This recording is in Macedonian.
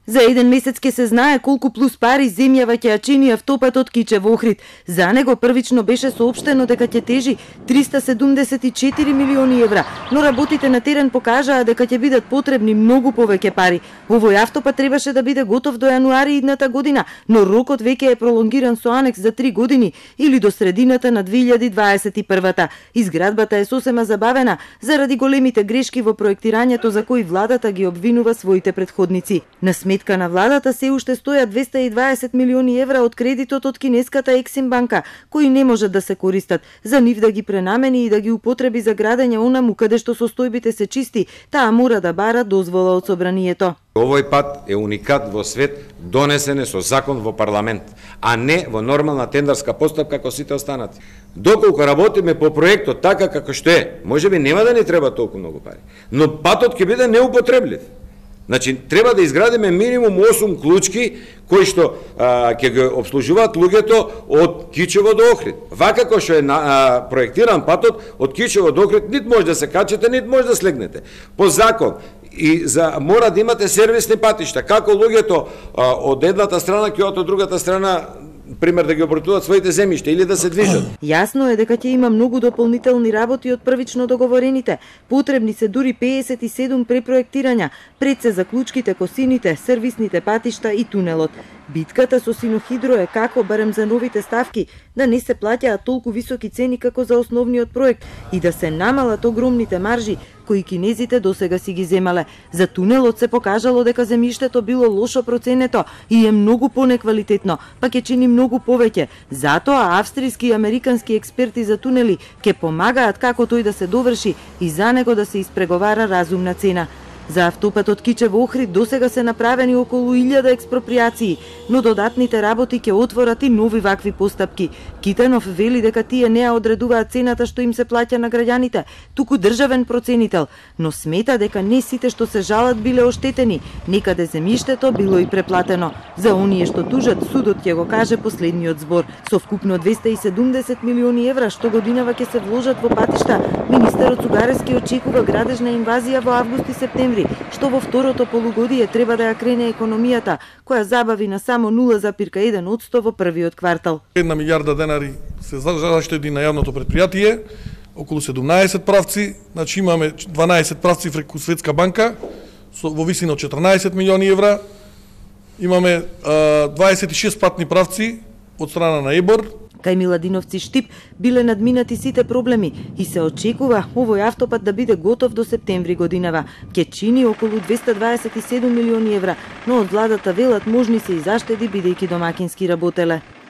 За еден месец ќе се знае колку плюс пари земјава ќе ја чини автопатот Кичево Охрид. За него првично беше соопштено дека ќе тежи 374 милиони евра, но работите на терен покажаа дека ќе бидат потребни многу повеќе пари. Овој автопат требаше да биде готов до јануари идната година, но рокот веќе е пролонгиран со анекс за 3 години или до средината на 2021-та. Изградбата е сосема забавена заради големите грешки во проектирањето за кои владата ги обвинува своите претходници. На сметка на владата се уште стојат 220 милиони евра од кредитот од кинеската Ексим банка, кои не можат да се користат. За нив да ги пренамени и да ги употреби за градење онаму каде што состојбите се чисти, таа мора да бара дозвола од собранието. Овој пат е уникат во свет, донесен е со закон во парламент, а не во нормална тендерска постапка како сите останати. Доколку работиме по проектот така како што е, можеби нема да ни треба толку многу пари, но патот ќе биде неупотреблив. Значи, треба да изградиме минимум 8 клучки кои што ќе ги обслужуваат луѓето од Кичево до Охрид. Вака како што е проектиран патот од Кичево до Охрид, нит може да се качете, нит може да слегнете. По закон и мора да имате сервисни патишта, како луѓето од едната страна ќе од другата страна пример да ги обратуваат своите земјишта или да се движат. Јасно е дека ќе има многу дополнителни работи од првично договорените. Потребни се дури 57 препроектирања, пред се заклучките, косините, сервисните патишта и тунелот. Битката со Синохидро е како, барем за новите ставки, да не се плаќаат толку високи цени како за основниот проект и да се намалат огромните маржи кои кинезите досега си ги земале. За тунелот се покажало дека земјиштето било лошо проценето и е многу понеквалитетно, па ќе чини многу повеќе. Затоа австријски и американски експерти за тунели ќе помагаат како тој да се доврши и за него да се испреговара разумна цена. За автопатот Кичево Охрид досега се направени околу 1000 експроприации, но додатните работи ќе отворат и нови вакви постапки. Китенов вели дека тие не ја одредуваат цената што им се плаќа на граѓаните, туку државен проценител, но смета дека не сите што се жалат биле оштетени, некаде земјиштето било и преплатено. За оние што тужат, судот ќе го каже последниот збор. Со вкупно 270 милиони евра што годинава ќе се вложат во патишта, министерот Цугарески очекува градежна инвазија во август и септември, што во второто полугодие треба да ја крене економијата, која забави на само 0,1% во првиот квартал. 1 милиарда денари се заштеди на јавното предпријатие, околу 17 правци, значи имаме 12 правци преку Светска банка во висина од 14 милиони евра, имаме 26 патни правци од страна на ЕБОР. Кај Миладиновци Штип биле надминати сите проблеми и се очекува овој автопат да биде готов до септември годинава. Ќе чини околу 227 милиони евра, но од владата велат можни се и заштеди бидејќи домакински работеле.